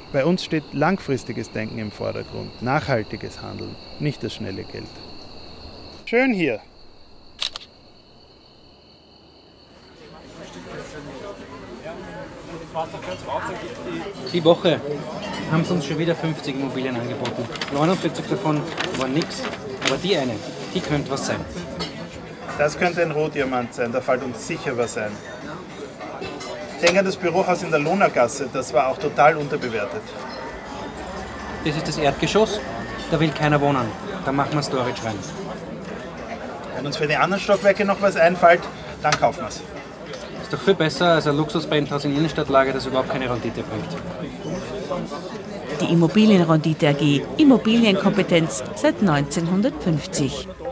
Bei uns steht langfristiges Denken im Vordergrund, nachhaltiges Handeln, nicht das schnelle Geld. Schön hier. Die Woche haben sie uns schon wieder 50 Immobilien angeboten. 49 davon waren nichts, aber die eine, die könnte was sein. Das könnte ein Rohdiamant sein, da fällt uns sicher was ein. Denk an das Bürohaus in der Lohnergasse, das war auch total unterbewertet. Das ist das Erdgeschoss, da will keiner wohnen. Da machen wir Storage rein. Wenn uns für die anderen Stockwerke noch was einfällt, dann kaufen wir es. Ist doch viel besser als ein Luxus-Penthouse in Innenstadtlage, das überhaupt keine Rendite bringt. Die Immobilienrendite AG. Immobilienkompetenz seit 1950.